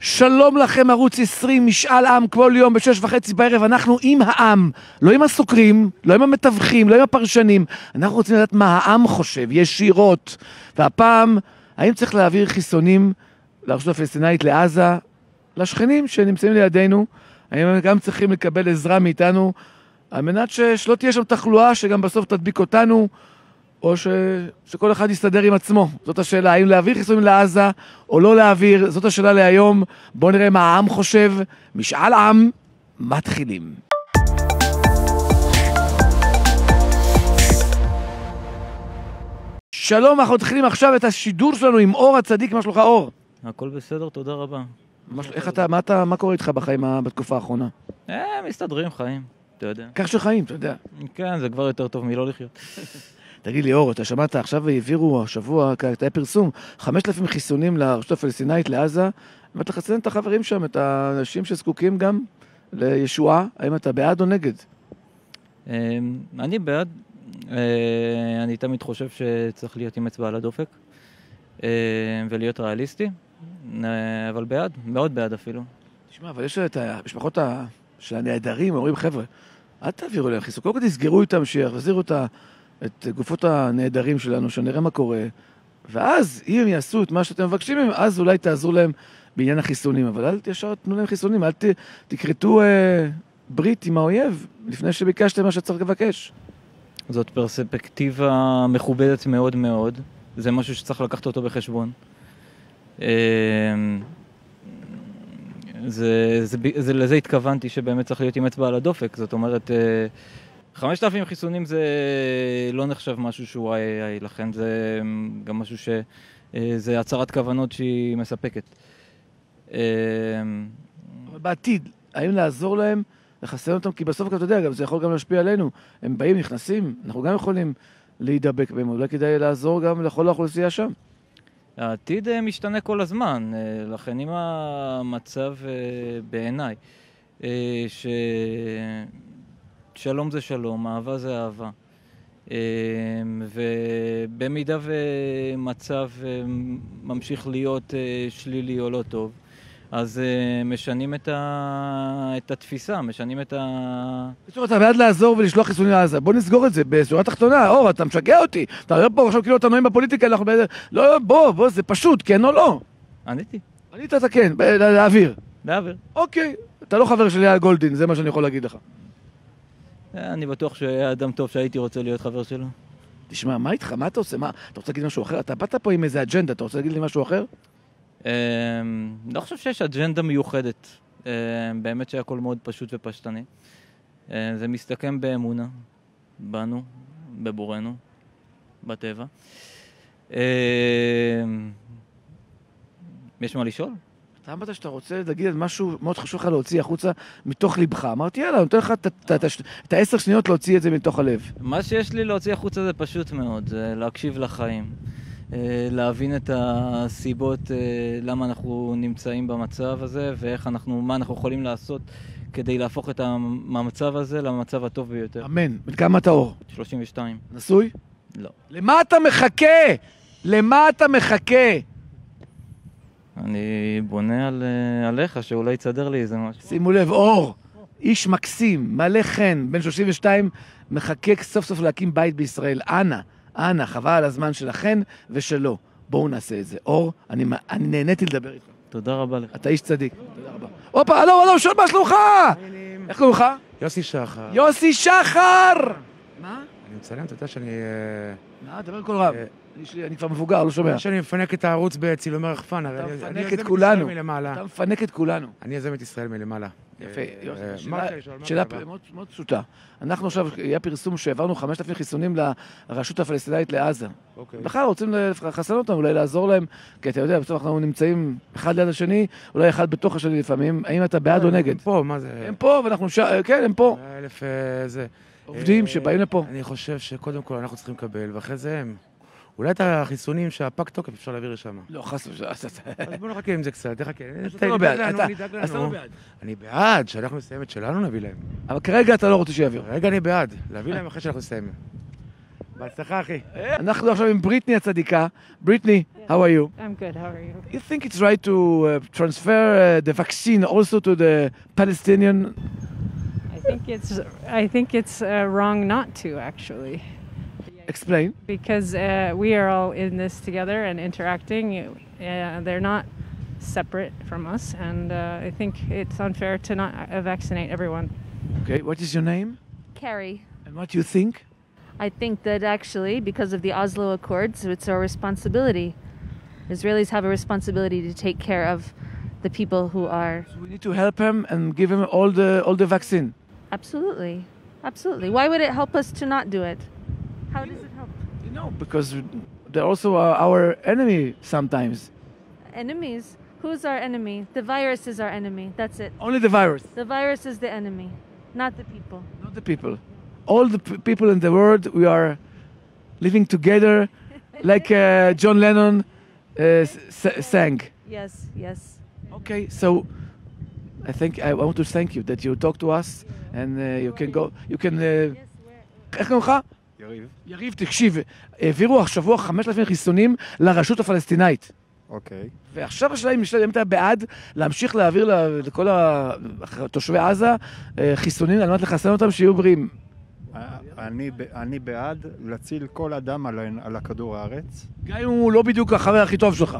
שלום לכם, ערוץ 20, משאל עם כל יום ב6:30 בערב. אנחנו עם העם, לא עם הסוקרים, לא עם המתווכים, לא עם הפרשנים. אנחנו רוצים לדעת מה העם חושב, ישירות. והפעם, האם צריך להעביר חיסונים לרשות הפלסטינאית, לעזה, לשכנים שנמצאים לידינו? האם הם גם צריכים לקבל עזרה מאיתנו, על מנת שלא תהיה שם תחלואה שגם בסוף תדביק אותנו, או שכל אחד יסתדר עם עצמו? זאת השאלה, האם להעביר חיסונים לעזה או לא להעביר, זאת השאלה להיום. בואו נראה מה העם חושב. משאל עם, מתחילים. שלום, אנחנו מתחילים עכשיו את השידור שלנו עם אור הצדיק. מה שלומך, אור? הכל בסדר, תודה רבה. איך אתה, מה קורה איתך בחיים בתקופה האחרונה? מסתדרים חיים, אתה יודע. כך שחיים, אתה יודע. כן, זה כבר יותר טוב מלא לחיות. תגיד לי, אור, אתה שמעת, עכשיו העבירו השבוע, היה פרסום, 5,000 חיסונים לרשות הפלסטינאית, לעזה, ואתה חסן את החברים שם, את האנשים שזקוקים גם לישועה. האם אתה בעד או נגד? אני בעד. אני תמיד חושב שצריך להיות עם אצבע על הדופק, ולהיות ריאליסטי, אבל בעד, מאוד בעד אפילו. תשמע, אבל יש את המשפחות של הנעדרים, אומרים, חבר'ה, אל תעבירו להם חיסון, קודם כל תסגרו איתם, שיחזירו את גופות הנעדרים שלנו, שנראה מה קורה, ואז אם הם יעשו את מה שאתם מבקשים מהם, אז אולי תעזרו להם בעניין החיסונים, אבל אל ישר תנו להם חיסונים, אל תקרטו ברית עם האויב, לפני שביקשתם מה שצריך לבקש. זאת פרספקטיבה מכובדת מאוד מאוד, זה משהו שצריך לקחת אותו בחשבון. לזה התכוונתי שבאמת צריך להיות עם אצבע על הדופק, זאת אומרת, 5,000 חיסונים זה לא נחשב משהו שהוא לכן זה גם משהו שזה הצהרת כוונות שהיא מספקת. אבל בעתיד, האם לעזור להם, לחסן אותם? כי בסוף אתה יודע, זה יכול גם להשפיע עלינו. הם באים, נכנסים, אנחנו גם יכולים להידבק בהם, אולי כדאי לעזור גם לכל האוכלוסייה שם. העתיד משתנה כל הזמן, לכן אם המצב בעיניי, שלום זה שלום, אהבה זה אהבה. ובמידה ומצב ממשיך להיות שלילי או לא טוב, אז משנים את התפיסה, משנים את בצורה, אתה בעד לעזור ולשלוח חיסונים לעזה. בוא נסגור את זה בשורה תחתונה. אור, אתה משגע אותי. אתה רואה פה עכשיו כאילו אתה נועים בפוליטיקה, אנחנו לא, בוא, זה פשוט, כן או לא? עניתי. ענית אתה כן, להעביר. להעביר. אוקיי. אתה לא חבר שלי על גולדין, זה מה שאני יכול להגיד לך. אני בטוח שהיה אדם טוב שהייתי רוצה להיות חבר שלו. תשמע, מה איתך? מה אתה עושה? אתה רוצה להגיד משהו אחר? אתה באת פה עם איזה אג'נדה, אתה רוצה להגיד לי משהו אחר? לא חושב שיש אג'נדה מיוחדת. באמת שהכל מאוד פשוט ופשטני. זה מסתכם באמונה, בנו, בבורנו, בטבע. יש מה לשאול? אתה אמרת שאתה רוצה להגיד משהו מאוד חשוב לך להוציא החוצה מתוך לבך. אמרתי, יאללה, נותן לך את 10 שניות להוציא את זה מתוך הלב. מה שיש לי להוציא החוצה זה פשוט מאוד, זה להקשיב לחיים. להבין את הסיבות למה אנחנו נמצאים במצב הזה, מה אנחנו יכולים לעשות כדי להפוך את המצב הזה למצב הטוב ביותר. אמן. בן כמה אתה, אור? 32. נשוי? לא. למה אתה מחכה? למה אתה מחכה? אני בונה עליך שאולי יצדר לי איזה משהו. שימו לב, אור, איש מקסים, מלא חן, בן 32, מחכה סוף סוף להקים בית בישראל. אנא, חבל על הזמן שלכן ושלו. בואו נעשה את זה. אור, אני נהניתי לדבר איתך. תודה רבה לך. אתה איש צדיק. תודה רבה. הופה, הלו, שואל מה שלומך? איך קוראים לך? יוסי שחר. יוסי שחר! מה? אני מצלם, אתה יודע שאני... מה? דבר כל רב. אני כבר מבוגר, לא שומע. שאני מפנק את הערוץ בצילומי רחפן. אתה מפנק את כולנו. אתה מפנק את כולנו. אני יזם את ישראל מלמעלה. יפה. שאלה מאוד פשוטה. אנחנו עכשיו, היה פרסום שהעברנו 5,000 חיסונים לרשות הפלסטינאית לעזה. בכלל רוצים לחסן אותם, אולי לעזור להם, כי אתה יודע, בסוף אנחנו נמצאים אחד ליד השני, אולי אחד בתוך השני לפעמים. האם אתה בעד או נגד? הם פה, מה זה? הם פה, ואנחנו כן, הם פה. 1,000 זה... עובדים שבאים לפה. אני חושב שקודם כל אנחנו צריכים לקבל, ואחרי זה הם... אולי את החיסונים שהפק תוקף אפשר להעביר לשם. לא, חס ושלום. אז בוא נחכה עם זה קצת, תחכה. אתה לא בעד. אז אתה לא בעד. אני בעד, שאנחנו נסיים את שלנו נביא להם. אבל כרגע אתה לא רוצה שיעביר. רגע אני בעד, להביא להם אחרי שאנחנו נסיים. בהצלחה, אחי. אנחנו עכשיו עם בריטני הצדיקה. בריטני, how are you? I'm good. How are you? You think it's right to transfer the vaccine also to the Palestinian? I think it's wrong not to actually, Explain. because we are all in this together and interacting. They're not separate from us, and I think it's unfair to not vaccinate everyone. Okay, what is your name? Carrie, And what do you think? I think that actually, because of the Oslo Accords, it's our responsibility. Israelis have a responsibility to take care of the people who are. So we need to help him and give him all the vaccine. Absolutely. Absolutely. Why would it help us to not do it? How does it help? You know, because they're also our enemy sometimes. Enemies? Who's our enemy? The virus is our enemy. That's it. Only the virus, The virus is the enemy, not the people. not the people. All the people in the world, we are living together like John Lennon sang. Yes, yes. Okay, so I want to thank you that you talk to us and you can go, you can... איך קוראים לך? יריב. יריב, תקשיב, העבירו השבוע 5,000 חיסונים לרשות הפלסטינאית. אוקיי. ועכשיו השאלה אם אתה בעד להמשיך להעביר לכל תושבי עזה חיסונים על מנת לחסן אותם שיהיו בריאים. אני בעד להציל כל אדם על הכדור הארץ. גם אם הוא לא בדיוק החבר הכי טוב שלך.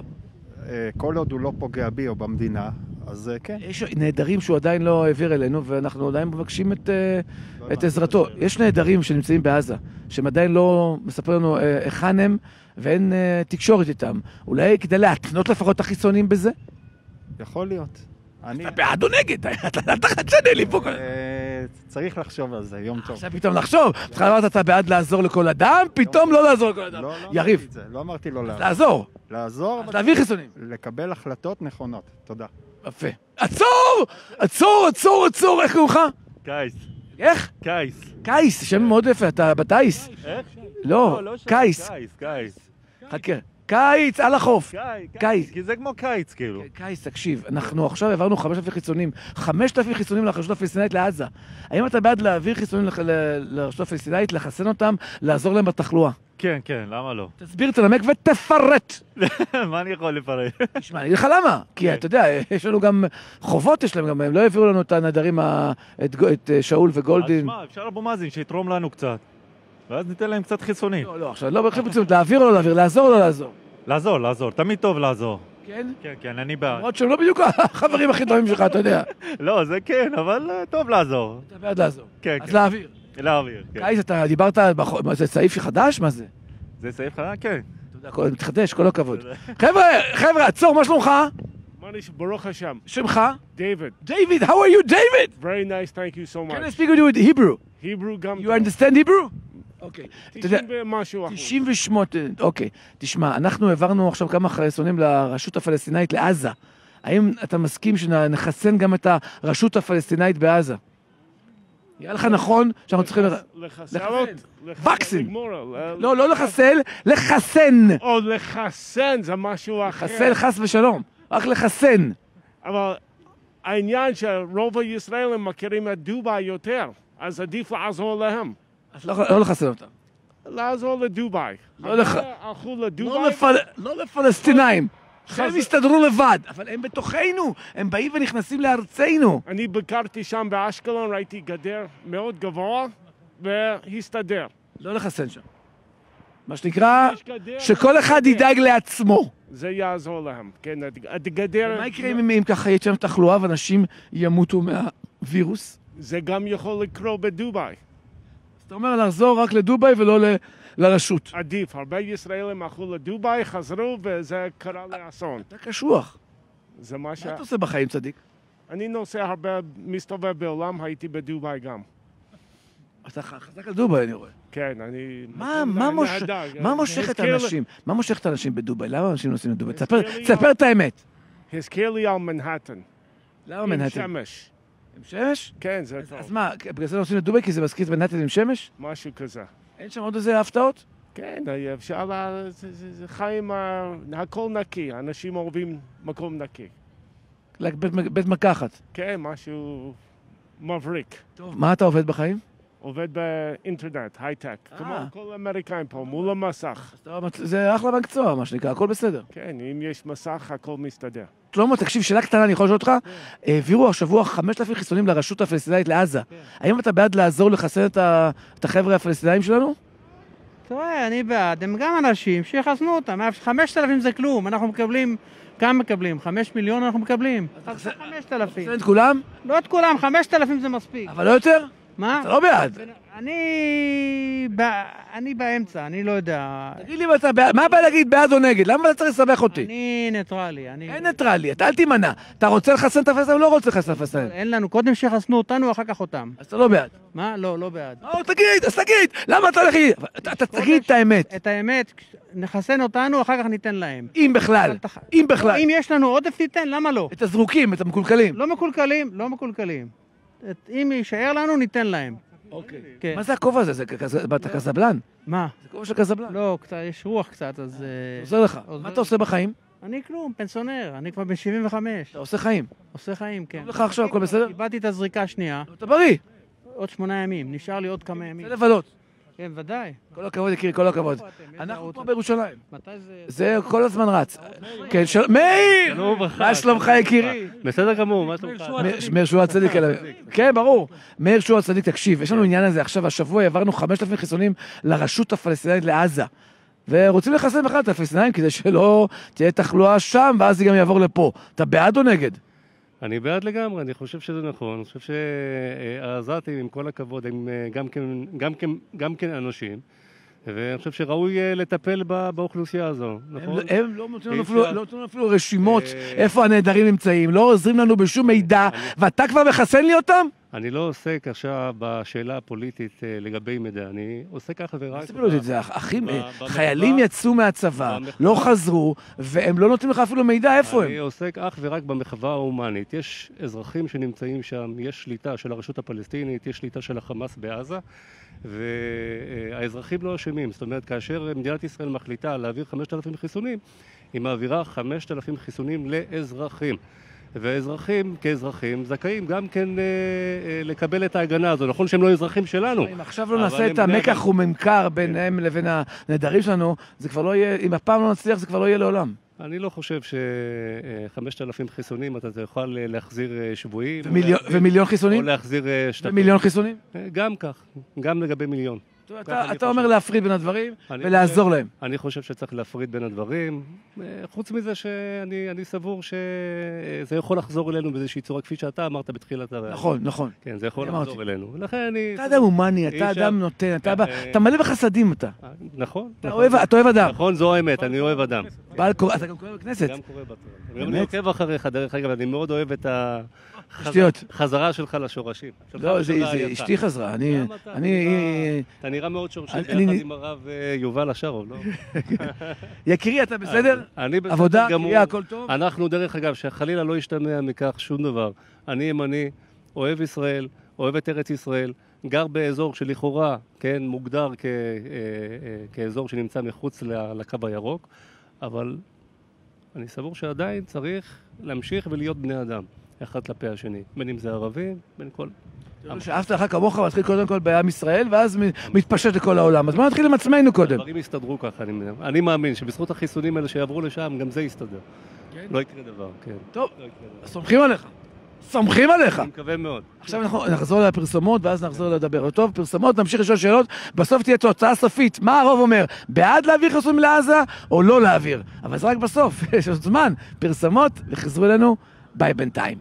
כל עוד הוא לא פוגע בי או במדינה, אז כן. יש נהדרים שהוא עדיין לא העביר אלינו, ואנחנו עדיין מבקשים את עזרתו. יש נהדרים שנמצאים בעזה, שהם עדיין לא מספרים לנו היכן הם, ואין תקשורת איתם. אולי כדאי להתנות לפחות את החיסונים בזה? יכול להיות. אתה בעד או נגד? אתה חדשני לי פה. צריך לחשוב על זה, יום טוב. עכשיו פתאום לחשוב. צריכה לומר אתה בעד לעזור לכל אדם, פתאום לא לעזור לכל אדם. יריב. לא אמרתי לא לעזור. לעזור. לעזור, אז להביא חיסונים. לקבל החלטות נכונות. תודה. יפה. עצור! עצור, עצור, עצור, איך קוראים לך? קייס. איך? קייס. קייס, שם מאוד יפה, אתה בטייס. איך? לא, קייס. קייס. חכה. קיץ על החוף. קיץ. כי זה כמו קיץ, כאילו. קיץ, תקשיב, אנחנו עכשיו העברנו 5,000 חיסונים. 5,000 חיסונים לרשות הפלסטינאית לעזה. האם אתה בעד להעביר חיסונים לרשות הפלסטינאית, לחסן אותם, לעזור להם בתחלואה? כן, כן, למה לא? תסביר, תנמק ותפרט. מה אני יכול לפרט? תשמע, אני אגיד לך למה. כי אתה יודע, יש לנו גם חובות, יש להם גם, הם לא העבירו לנו את הנדרים, את שאול וגולדין. אז מה, אפשר אבו מאזין שיתרום לנו קצת. ואז ניתן להם קצת חיסונים. לא, עכשיו, לא בהכרח מצוות, להעביר או לא להעביר, לעזור או לא לעזור. לעזור, תמיד טוב לעזור. כן? כן, אני בעד. למרות שהם לא בדיוק החברים הכי טובים שלך, אתה יודע. לא, זה כן, אבל טוב לעזור. אתה בעד לעזור. כן, אז כן. להעביר. כן. קיץ, אתה דיברת, מה זה סעיף חדש? מה זה? זה סעיף חדש? כן. אתה יודע, מתחדש, כל הכבוד. חבר'ה, עצור, מה שלומך? Baruch Hashem. שמך? David. David, how are you, David? Very nice, thank you so Can I much. speak with you in Hebrew? Hebrew גם You understand Hebrew? אוקיי. אתה יודע, 90 ומשהו אחוז. 98, אוקיי. תשמע, אנחנו העברנו עכשיו כמה חיסונים לרשות הפלסטינאית לעזה. האם אתה מסכים שנחסן גם את הרשות הפלסטינאית בעזה? נראה לך נכון שאנחנו צריכים... לחסל? וקסין. לא לחסל, לחסן. או לחסן, זה משהו אחר. לחסל חס ושלום. רק לחסן. אבל העניין שרוב הישראלים מכירים את דובאי יותר, אז עדיף לעזור להם. אז לא לחסל אותם. לעזור לדובאי. הלכו לדובאי. לא לפלסטינאים. שהם יסתדרו לבד, אבל הם בתוכנו, הם באים ונכנסים לארצנו. אני ביקרתי שם באשקלון, ראיתי גדר מאוד גבוה, והסתדר. לא לחסן שם. מה שנקרא, שכל אחד ידאג לעצמו. זה יעזור להם, כן, הגדר... מה יקרה אם ככה יהיה שם תחלואה ואנשים ימותו מהווירוס? זה גם יכול לקרות בדובאי. זאת אומרת, לחזור רק לדובאי ולא לרשות. עדיף, הרבה ישראלים הלכו לדובאי, חזרו, וזה קרה לאסון. אתה קשוח. זה מה מה אתה עושה בחיים, צדיק? אני נוסע הרבה, מסתובב בעולם, הייתי בדובאי גם. אתה חזק על דובאי, אני רואה. כן, אני... מה מושך את האנשים? מה מושך את האנשים בדובאי? למה אנשים נוסעים לדובאי? תספר את האמת. הזכיר לי על מנהטן. למה מנהטן? עם שמש. עם שמש? כן, זה טוב. אז מה, בגלל זה נוסעים לדובאי כי זה מזכיר את מנהטן עם שמש? משהו כזה. אין שם עוד איזה הפתעות? כן, אפשר, זה חיים, הכל נקי, אנשים אוהבים מקום נקי. בית מרקחת. כן, משהו מבריק. טוב, מה אתה עובד בחיים? עובד באינטרנט, הייטק, כמו כל האמריקאים פה, מול המסך. זה אחלה מקצוע, מה שנקרא, הכל בסדר. כן, אם יש מסך, הכל מסתדר. שלמה, תקשיב, שאלה קטנה, אני יכול לשאול אותך, העבירו השבוע 5,000 חיסונים לרשות הפלסטינאית לעזה. האם אתה בעד לעזור לחסן את החבר'ה הפלסטינאים שלנו? תראה, אני בעד, הם גם אנשים שיחסנו אותם, 5,000 זה כלום, אנחנו מקבלים, כמה מקבלים? 5 מיליון אנחנו מקבלים. 5,000. את כולם? לא את כולם, 5,000 זה מספיק. אבל לא יותר? מה? אתה לא בעד. אני באמצע, אני לא יודע. תגיד לי, מה הבא להגיד בעד או נגד? למה אתה צריך לסבך אותי? אני ניטרלי. אין ניטרלי, אתה אל תימנע. אתה רוצה לחסן את הפלסטינאים או לא רוצה לחסן את הפלסטינאים? אין לנו, קודם שיחסנו אותנו, אחר כך אותם. אז אתה לא בעד. מה? לא בעד. תגיד, למה אתה הולך להגיד? אתה תגיד את האמת. את האמת, נחסן אותנו, אחר כך ניתן להם. אם בכלל. אם יש לנו עודף ניתן, למה לא? את הזרוקים, את המקולקלים. לא מקולקלים. אם יישאר לנו, ניתן להם. אוקיי. מה זה הכובע הזה? אתה קזבלן? מה? זה כובע של קזבלן. לא, יש רוח קצת, אז... עוזר לך. מה אתה עושה בחיים? אני כלום, פנסיונר, אני כבר בן 75. אתה עושה חיים? עושה חיים, כן. טוב לך עכשיו, הכל בסדר? קיבלתי את הזריקה השנייה. אתה בריא. עוד 8 ימים, נשאר לי עוד כמה ימים. זה לבלות. כן, ודאי. כל הכבוד, יקירי, כל הכבוד. אנחנו פה בירושלים. מתי זה... זה כל הזמן רץ. כן, מאיר! מה שלומך, יקירי? בסדר גמור, מה שלומך? מאיר שועה צדיק. כן, ברור. מאיר שועה צדיק, תקשיב, יש לנו עניין הזה עכשיו, השבוע העברנו 5,000 חיסונים לרשות הפלסטינאית לעזה. ורוצים לחסן בכלל את הפלסטינאים כדי שלא תהיה תחלואה שם, ואז היא גם יעבור לפה. אתה בעד או נגד? אני בעד לגמרי, אני חושב שזה נכון. אני חושב שהעזתים, עם כל הכבוד, הם גם כן אנשים, ואני חושב שראוי לטפל באוכלוסייה הזו, נכון? הם לא נותנים אפילו רשימות איפה הנעדרים נמצאים, לא עוזרים לנו בשום מידע, ואתה כבר מחסן לי אותם? אני לא עוסק עכשיו בשאלה הפוליטית לגבי מידע, אני עוסק אך ורק... חיילים יצאו מהצבא, לא חזרו, והם לא נותנים לך אפילו מידע איפה הם. אני עוסק אך ורק במחווה ההומנית. יש אזרחים שנמצאים שם, יש שליטה של הרשות הפלסטינית, יש שליטה של החמאס בעזה, והאזרחים לא אשמים. זאת אומרת, כאשר מדינת ישראל מחליטה להעביר 5,000 חיסונים, היא מעבירה 5,000 חיסונים לאזרחים. והאזרחים כאזרחים זכאים גם כן לקבל את ההגנה הזו. נכון שהם לא אזרחים שלנו. אם עכשיו לא נעשה את המקח וממכר ביניהם לבין הנעדרים שלנו, זה כבר לא יהיה, אם הפעם לא נצליח זה כבר לא יהיה לעולם. אני לא חושב ש5,000 חיסונים אתה יכול להחזיר שבויים. ומיליון חיסונים? או להחזיר שטחים. ומיליון חיסונים? גם כך, גם לגבי מיליון. אתה אומר להפריד בין הדברים ולעזור להם. אני חושב שצריך להפריד בין הדברים. חוץ מזה שאני סבור שזה יכול לחזור אלינו באיזושהי צורה, כפי שאתה אמרת בתחילת הרעיון. נכון. כן, זה יכול לחזור אלינו. אתה אדם הומני, אתה אדם נותן, אתה מלא בחסדים אתה. נכון. אתה אוהב אדם. נכון, זו האמת, אני אוהב אדם. אתה גם קורא בכנסת. גם קורא בתורה. אני עוקב אחריך, דרך אגב, אני מאוד אוהב את החזרה שלך לשורשים. לא, זה אשתי חזרה. אתה נראה מאוד שורשי, יחד עם הרב יובל השרוב, לא? יקירי, אתה בסדר? אני בסדר עבודה, גמור. הכל טוב? אנחנו, דרך אגב, שחלילה לא ישתמע מכך שום דבר. אני ימני, אוהב ישראל, אוהב את ארץ ישראל, גר באזור שלכאורה, כן, מוגדר כאזור שנמצא מחוץ לקו הירוק, אבל אני סבור שעדיין צריך להמשיך ולהיות בני אדם, אחד כלפי השני, בין אם זה ערבים, בין כל... שאהבת לך כמוך מתחיל קודם כל בעם ישראל, ואז מתפשט לכל העולם. אז בוא נתחיל עם עצמנו קודם. הדברים יסתדרו ככה, אני מאמין שבזכות החיסונים האלה שיעברו לשם, גם זה יסתדר. לא יקרה דבר, כן. טוב, סומכים עליך. סומכים עליך. אני מקווה מאוד. עכשיו אנחנו נחזור לפרסומות, ואז נחזור לדבר. טוב, פרסומות, נמשיך לשאול שאלות, בסוף תהיה תוצאה סופית. מה הרוב אומר? בעד להעביר חיסונים לעזה, או לא להעביר? אבל זה רק בסוף, יש עוד זמן. פרסומות, וחזרו אלינו, ביי בינתיים.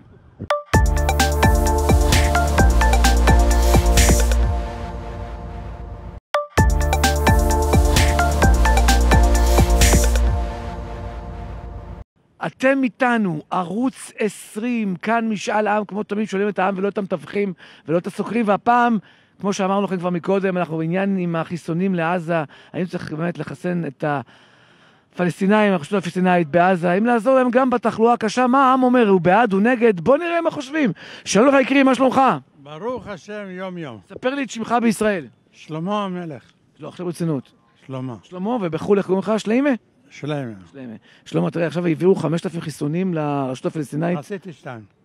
אתם איתנו, ערוץ 20, כאן משאל העם, כמו תמיד שואלים את העם ולא את המתווכים ולא את הסוקרים, והפעם, כמו שאמרנו לכם כבר מקודם, אנחנו בעניין עם החיסונים לעזה, האם צריך באמת לחסן את הפלסטינאים, הרשות הפלסטינאית בעזה, האם לעזור להם גם בתחלואה הקשה, מה העם אומר, הוא בעד, הוא נגד, בוא נראה מה חושבים. שלום לך יקרי, מה שלומך? ברוך השם יום יום. ספר לי את שמך בישראל. שלמה המלך. לא, עכשיו רצינות. שלמה. שלמה, ובחול איך קוראים לך? שלמה? שלמה. שלמה, תראה, עכשיו העבירו 5,000 חיסונים לרשות הפלסטינאית. עשיתי 2.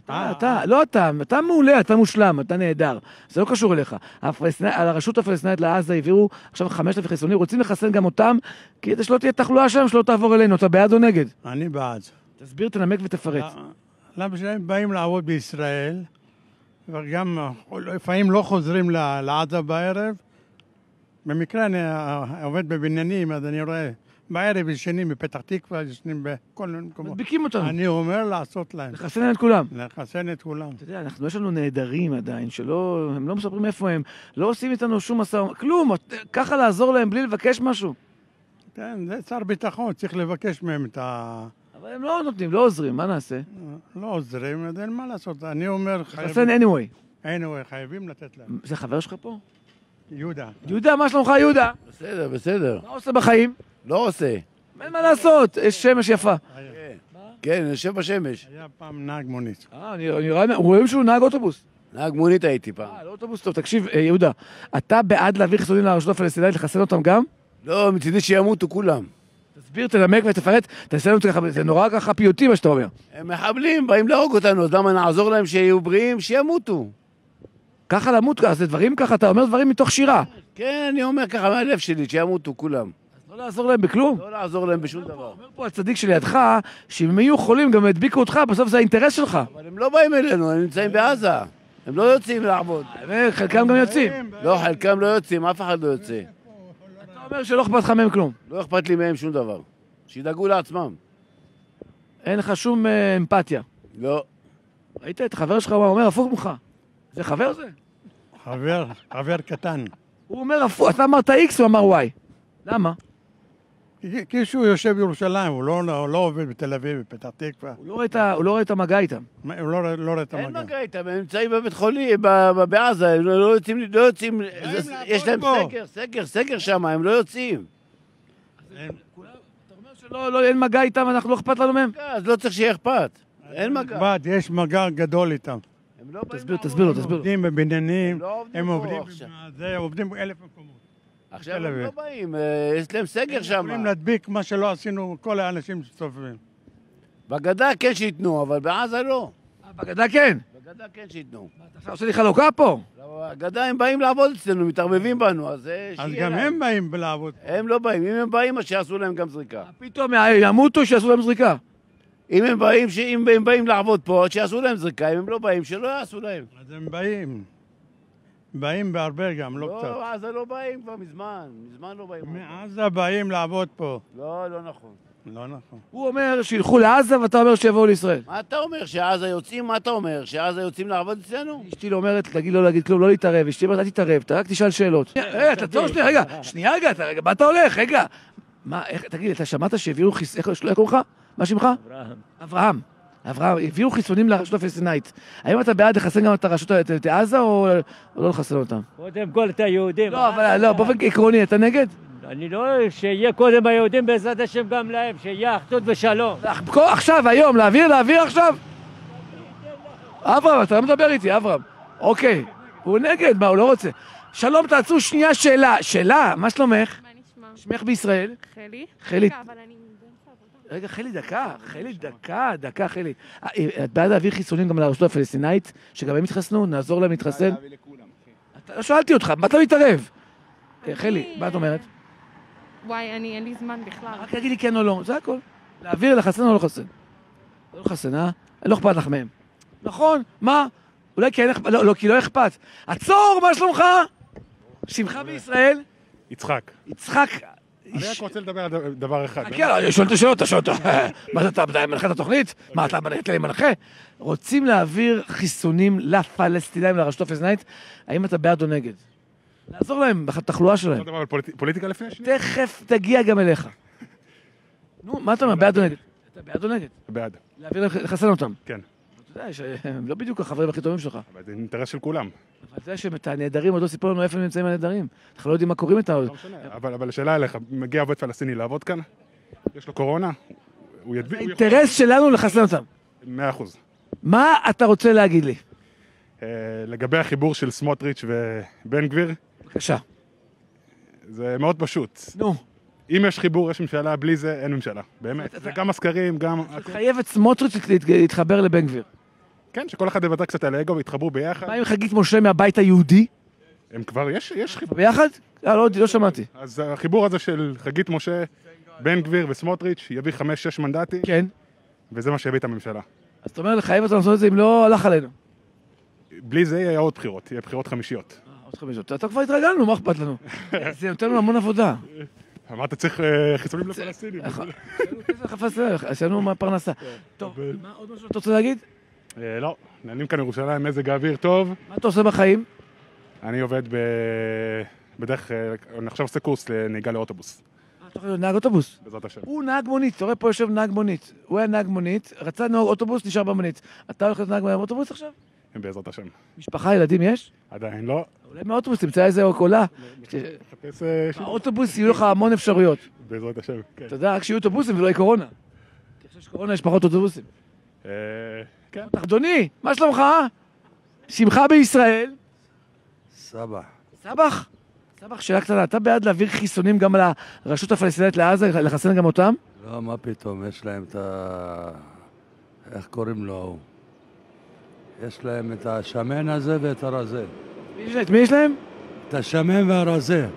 אתה מעולה, אתה מושלם, אתה נהדר. זה לא קשור אליך. הרשות הפלסטינאית לעזה העבירו עכשיו 5,000 חיסונים, רוצים לחסן גם אותם, כדי שלא תהיה תחלואה שם, שלא תעבור אלינו. אתה בעד או נגד? אני בעד. תסביר, תנמק ותפרט. למה שהם באים לעבוד בישראל, וגם לפעמים לא חוזרים לעזה בערב. במקרה אני עובד בבניינים, אז אני רואה בערב ישנים בפתח תקווה, ישנים בכל מקומות. מדביקים אותנו. אני אומר לעשות להם. לחסן את כולם. לחסן את כולם. אתה יודע, יש לנו נהדרים עדיין, הם לא מספרים איפה הם, לא עושים איתנו שום מסע, כלום, ככה לעזור להם בלי לבקש משהו. כן, זה שר ביטחון, צריך לבקש מהם את ה... אבל הם לא נותנים, לא עוזרים, מה נעשה? לא עוזרים, אז אין מה לעשות. אני אומר... לחסן anyway. חייבים לתת להם. זה חבר שלך פה? יהודה. יהודה, מה שלומך יהודה? בסדר, בסדר. מה עושה בחיים? לא עושה. אין מה לעשות, יש שמש יפה. כן, יושב בשמש. היה פעם נהג מונית. רואים שהוא נהג אוטובוס. נהג מונית הייתי פעם. לא אוטובוס טוב, תקשיב, יהודה, אתה בעד להעביר חיסונים לרשות הפלסטינאית, לחסן אותם גם? לא, מצידי שימותו כולם. תסביר, תנמק ותפרט, תעשה לנו ככה, זה נורא ככה פיוטי מה שאתה אומר. הם מחבלים, באים להרוג אותנו, אז למה נעזור להם שיהיו בריאים? שימותו. ככה למות, אז זה דברים ככה, אתה אומר דברים מתוך שירה. כן, אני אומר ככה מהלב שלי, שימותו כולם. אז לא לעזור להם בכלום. לא לעזור להם בשום דבר. אומר פה הצדיק שלידך, שאם הם יהיו חולים גם ידביקו אותך, בסוף זה האינטרס שלך. אבל הם לא באים אלינו, הם נמצאים בעזה. הם לא יוצאים לעבוד. חלקם גם יוצאים. לא, חלקם לא יוצאים, אף אחד לא יוצא. אתה אומר שלא אכפת לך מהם כלום. לא אכפת לי מהם שום דבר. שידאגו לעצמם. אין לך שום אמפתיה. לא. ראית את חבר שלך, הוא אומר הפוך ממך. זה חבר זה? חבר קטן. הוא אומר הפוך, אתה אמרת X, הוא אמר Y. למה? כי שהוא יושב בירושלים, הוא לא עובד בתל אביב, בפתח תקווה. הוא לא רואה את המגע איתם. הוא לא רואה את המגע. אין מגע איתם, הם נמצאים בבית חולים, בעזה, הם לא יוצאים, יש להם סגר שם, הם לא יוצאים. אתה אומר שלא, אין מגע איתם, אנחנו לא אכפת לנו מהם? אז לא צריך שיהיה אכפת. אין מגע. יש מגע גדול איתם. תסביר לו. הם עובדים בבניינים, הם עובדים באלף מקומות. עכשיו הם לא באים, יש להם סגר שם. יכולים להדביק מה שלא עשינו כל האנשים שסובבים. בגדה כן שייתנו, אבל בעזה לא. בגדה כן? בגדה כן שייתנו. אתה עושה לי חלוקה פה? בגדה הם באים לעבוד אצלנו, מתערבבים בנו, אז גם הם באים לעבוד. הם לא באים, אם הם באים אז שיעשו להם גם זריקה. פתאום ימותו שיעשו להם זריקה. אם הם באים לעבוד פה, שיעשו להם זריקה, אם הם לא באים, שלא יעשו להם. אז הם באים. באים בהרבה גם, לא קצת. לא, עזה לא באים כבר מזמן לא באים. מעזה באים לעבוד פה. לא נכון. לא נכון. הוא אומר שילכו לעזה ואתה אומר שיבואו לישראל. מה אתה אומר, שעזה יוצאים? מה אתה אומר? שעזה יוצאים לעבוד אצלנו? אשתי לא אומרת, תגיד לא להגיד כלום, לא להתערב. אשתי אומרת, אל תתערב, אתה רק תשאל שאלות. תעצור שנייה, רגע, מה אתה הולך? רגע. תגיד, אתה שמעת שהביאו איך קוראים לך? מה שמך? אברהם. הביאו חיסונים לרשות הפלסטינאית. האם אתה בעד לחסן גם את הרשות, את עזה, או לא לחסן אותם? קודם כל את היהודים. לא, באופן עקרוני, אתה נגד? אני לא, שיהיה קודם היהודים בעזרת השם גם להם, שיהיה אחדות ושלום. עכשיו, היום, להעביר עכשיו? אברהם, אתה לא מדבר איתי, אברהם. אוקיי, הוא נגד, מה, הוא לא רוצה. שלום, תעצרו שנייה שאלה, מה שלומך? מה נשמע? שמך בישראל? חלי. רגע, דקה, חלי. את בעד להעביר חיסונים גם לרשות הפלסטינאית, שגם הם יתחסנו, נעזור להם להתחסן? לא שאלתי אותך, מה אתה מתערב? חלי, מה את אומרת? וואי, אין לי זמן בכלל. רק תגיד לי כן או לא, זה הכל. להעביר, לחסן או לא לחסן? לא לחסן, לא אכפת לך מהם. נכון, מה? אולי כי אין אכפת, לא, כי לא אכפת. עצור, מה שלומך? שמך בישראל? יצחק. אני רק רוצה לדבר על דבר אחד. כן, שואל את השאלות, מה אתה מנחה את התוכנית? מה אתה מנחה? רוצים להעביר חיסונים לפלסטינאים, לרשות הפלסטינאית, האם אתה בעד או נגד? לעזור להם בתחלואה שלהם. אתה מדבר על פוליטיקה לפני השנייה? תכף תגיע גם אליך. נו, מה אתה אומר, בעד או נגד? אתה בעד או נגד? בעד. להעביר להם, לחסן אותם. כן. אתה יודע שהם לא בדיוק החברים הכי טובים שלך. אבל זה אינטרס של כולם. אבל זה שהם את הנהדרים עוד לא סיפרו לנו איפה הם נמצאים הנהדרים. אנחנו לא יודעים מה קוראים איתם. לא משנה, אבל השאלה אליך, מגיע עובד פלסטיני לעבוד כאן? יש לו קורונה? זה אינטרס שלנו לחסן אותם. 100%. מה אתה רוצה להגיד לי? לגבי החיבור של סמוטריץ' ובן גביר? בבקשה. זה מאוד פשוט. נו. אם יש חיבור, יש ממשלה, בלי זה אין ממשלה. באמת. זה גם הסקרים, גם... אתה חייב את סמוטריץ' להתחבר לבן גביר. כן, שכל אחד יוותר קצת על האגו ויתחברו ביחד. מה עם חגית משה מהבית היהודי? הם כבר, יש חיבור. ביחד? לא שמעתי. אז החיבור הזה של חגית משה, בן גביר וסמוטריץ' יביא 5-6 מנדטים. כן. וזה מה שיביא את הממשלה. אז אתה אומר, לחייב אותנו לעשות את זה אם לא הלך עלינו. בלי זה יהיה עוד בחירות, יהיה בחירות חמישיות. עוד חמישיות. אתה כבר התרגלנו, מה אכפת לנו? זה נותן לנו המון עבודה. אמרת צריך חיסונים לפלסטינים. עשינו מהפרנסה. טוב, מה עוד משהו אתה רוצה להגיד? לא, נהנים כאן ירושלים, מזג האוויר טוב. מה אתה עושה בחיים? אני עובד בדרך, אני עכשיו עושה קורס לנהיגה לאוטובוס. אתה יכול להיות נהג אוטובוס? בעזרת השם. הוא נהג מונית, אתה רואה פה יושב נהג מונית. הוא היה נהג מונית, רצה נהג אוטובוס, נשאר במונית. אתה הולך להיות נהג אוטובוס עכשיו? בעזרת השם. משפחה, ילדים יש? עדיין לא. אולי מהאוטובוס תמצא איזה קולה. האוטובוס יהיו לך המון אפשרויות. בעזרת השם, כן. אתה יודע, רק שיהיו אוטובוסים ולא יהיה קורונה. כי עכשיו שקורונה יש פחות אוטובוסים. כן. אדוני, מה שלומך? שמך בישראל? סבח. סבח? סבח, שאלה קטנה, אתה בעד להעביר חיסונים גם לרשות הפלסטינית לעזה, לחסן גם אותם? לא, מה פתאום, יש להם את איך קוראים לו? יש להם את השמן הזה ואת הרזה. את מי יש להם? את השמן והרזה.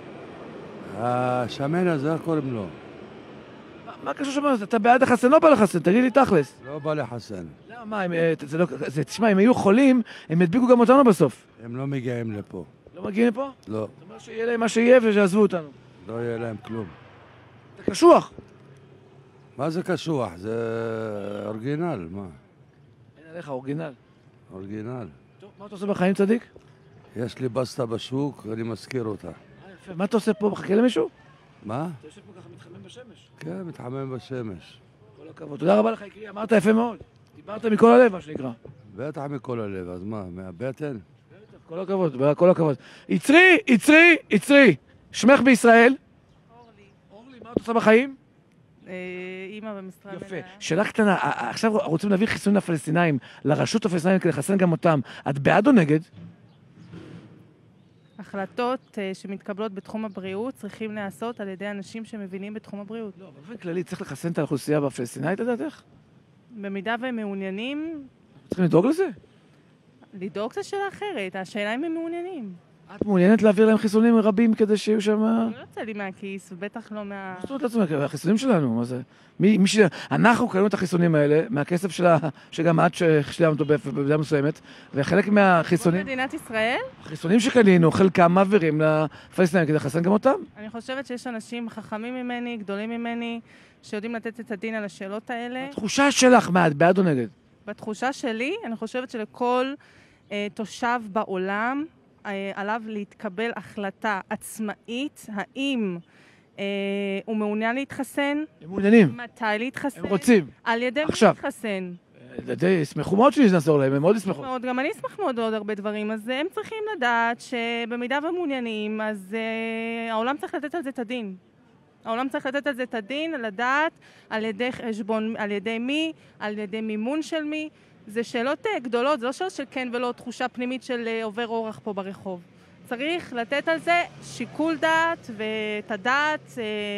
השמן הזה, איך קוראים לו? מה קשור שמן? אתה בעד לחסן, לא בא לחסן, תגיד לי תכלס. לא בא לחסן. למה? תשמע, אם היו חולים, הם ידביקו גם אותנו בסוף. הם לא מגיעים לפה. לא מגיעים לפה? לא. זאת אומרת שיהיה להם מה שיהיה ושיעזבו אותנו. לא יהיה להם כלום. אתה קשוח. מה זה קשוח? זה אורגינל, מה? אין עליך, אורגינל. אורגינל. טוב, מה אתה עושה בחיים, צדיק? יש לי בסטה בשוק, אני מזכיר אותה. יפה, מה אתה עושה פה? מחכה למישהו? מה? אתה יושב פה ככה מתחמם בשמש. כן, מתחמם בשמש. כל הכבוד. תודה רבה לך, יקרי, אמרת יפה מאוד. דיברת מכל הלב, מה שנקרא. בטח מכל הלב, אז מה, מהבטן? כל הכבוד, כל הכבוד. יצרי, שמך בישראל? אורלי, מה את עושה בחיים? אימא במשרה מלאה. יפה. שאלה קטנה, עכשיו רוצים להביא חיסונים לפלסטינאים, לרשות הפלסטינאים כדי לחסן גם אותם. את בעד או נגד? החלטות שמתקבלות בתחום הבריאות צריכים להיעשות על ידי אנשים שמבינים בתחום הבריאות. לא, באופן כללי צריך לחסן את האוכלוסייה בפלסטינאית, את יודעת איך? במידה והם מעוניינים... צריכים לדאוג לזה? לדאוג זה שאלה אחרת, השאלה אם הם מעוניינים. את מעוניינת להעביר להם חיסונים רבים כדי שיהיו שם... אני לא יוצא לי מהכיס, ובטח לא מה... מה זאת אומרת לעצמך? החיסונים שלנו, מה זה? אנחנו קנינו את החיסונים האלה מהכסף שגם את ששילמת אותו במידה מסוימת, וחלק מהחיסונים... מדינת ישראל? החיסונים שקנינו, חלקם מעבירים לפלסטינים כדי לחסן גם אותם. אני חושבת שיש אנשים חכמים ממני, גדולים ממני, שיודעים לתת את הדין על השאלות האלה. התחושה שלך, מה, את בעד או נגד? בתחושה שלי, אני חושבת שלכל תושב בעולם עליו להתקבל החלטה עצמאית, האם הוא מעוניין להתחסן? הם מעוניינים. מתי להתחסן? הם רוצים. על ידי מי להתחסן? ישמחו מאוד שנעזור להם, הם מאוד ישמחו. גם אני אשמח מאוד לעוד הרבה דברים, אז הם צריכים לדעת שבמידה ומעוניינים, אז העולם צריך לתת על זה את הדין. העולם צריך לתת על זה את הדין, לדעת על ידי חשבון, על ידי מי, על ידי מימון של מי. זה שאלות גדולות, זה לא שאלות של כן ולא תחושה פנימית של עובר אורח פה ברחוב. צריך לתת על זה שיקול דעת ואת הדעת,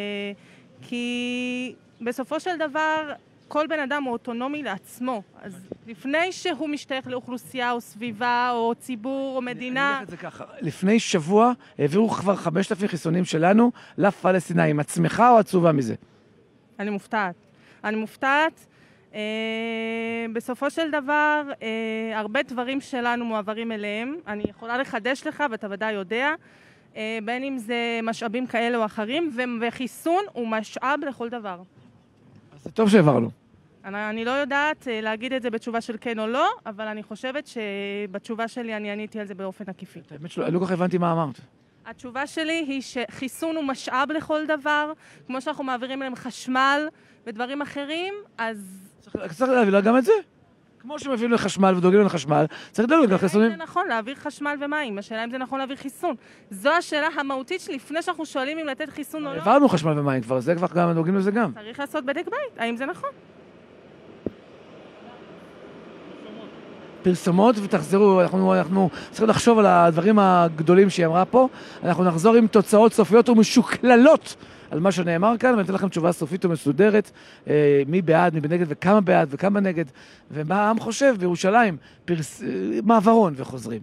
כי בסופו של דבר כל בן אדם הוא אוטונומי לעצמו. אז לפני שהוא משתייך לאוכלוסייה או סביבה או ציבור או מדינה... אני אגיד את זה ככה, לפני שבוע העבירו כבר 5,000 חיסונים שלנו לפלסטינאים. את שמחה או עצובה מזה? אני מופתעת. אני מופתעת. בסופו של דבר, הרבה דברים שלנו מועברים אליהם. אני יכולה לחדש לך, ואתה ודאי יודע, בין אם זה משאבים כאלה או אחרים, וחיסון הוא משאב לכל דבר. אז זה טוב שהעברנו. אני לא יודעת להגיד את זה בתשובה של כן או לא, אבל אני חושבת שבתשובה שלי אני עניתי על זה באופן עקיפי. האמת שלא, לא כל כך הבנתי מה אמרת. התשובה שלי היא שחיסון הוא משאב לכל דבר, כמו שאנחנו מעבירים להם חשמל ודברים אחרים, אז... צריך להביא גם את זה. כמו שמביאים לחשמל ודואגים לחשמל, צריך לדאוג גם חיסונים. זה נכון להעביר חשמל ומים, השאלה אם זה נכון להעביר חיסון. זו השאלה המהותית שלפני שאנחנו שואלים אם לתת חיסון או לא. העברנו חשמל ומים כבר, זה כבר גם דואגים לזה גם. צריך לעשות בדק בית, האם זה נכון? פרסומות ותחזרו, אנחנו צריכים לחשוב על הדברים הגדולים שהיא אמרה פה, אנחנו נחזור עם תוצאות סופיות ומשוקללות על מה שנאמר כאן, ואני אתן לכם תשובה סופית ומסודרת, מי בעד, מי בנגד, וכמה בעד וכמה נגד, ומה העם חושב בירושלים, מעברון וחוזרים.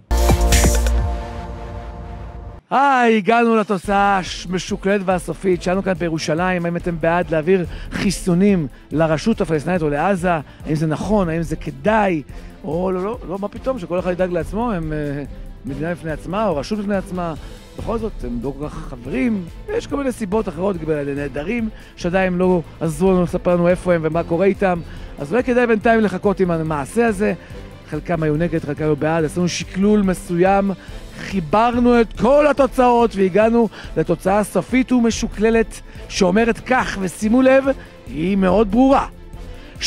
הגענו לתוצאה המשוקללת והסופית, שאלנו כאן בירושלים, האם אתם בעד להעביר חיסונים לרשות הפלסטינית או לעזה, האם זה נכון, האם זה כדאי, או לא, מה פתאום, שכל אחד ידאג לעצמו, הם מדינה בפני עצמה או רשות בפני עצמה, בכל זאת הם לא כל כך חברים, יש כל מיני סיבות אחרות, נהדרים, שעדיין לא עזרו לנו לספר לנו איפה הם ומה קורה איתם, אז אולי כדאי בינתיים לחכות עם המעשה הזה, חלקם היו נגד, חלקם היו בעד, עשינו שקלול מסוים, חיברנו את כל התוצאות והגענו לתוצאה סופית ומשוקללת שאומרת כך, ושימו לב, היא מאוד ברורה. 66%,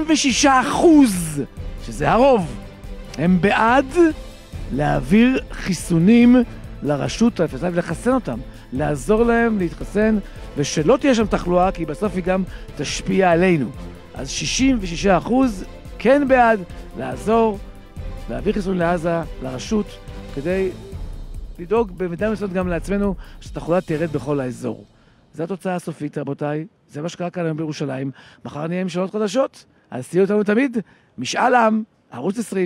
שזה הרוב, הם בעד להעביר חיסונים לרשות הפלסטינית ולחסן אותם, לעזור להם להתחסן ושלא תהיה שם תחלואה, כי בסוף היא גם תשפיע עלינו. אז 66% כן בעד לעזור, להעביר חיסון לעזה, לרשות, כדי לדאוג במידה מסוימת גם לעצמנו שהתחלואה תרד בכל האזור. זו התוצאה הסופית, רבותיי. זה מה שקרה כאן היום בירושלים. מחר נהיה עם שאלות חדשות. אז תהיו אותנו תמיד. משאל עם, ערוץ 20.